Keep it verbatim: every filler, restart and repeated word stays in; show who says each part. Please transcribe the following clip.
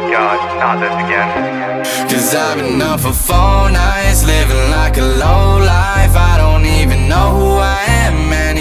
Speaker 1: God, not this again.
Speaker 2: Cause I've been up for four nights, living like a low life. I don't even know who I am, man.